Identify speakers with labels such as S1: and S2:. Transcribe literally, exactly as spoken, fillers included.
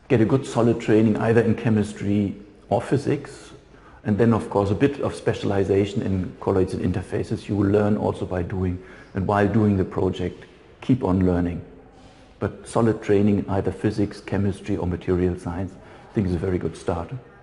S1: get a good solid training either in chemistry or physics, and then of course a bit of specialization in colloids and interfaces you will learn also by doing, and while doing the project, keep on learning. But solid training in either physics, chemistry or material science, I think is a very good start.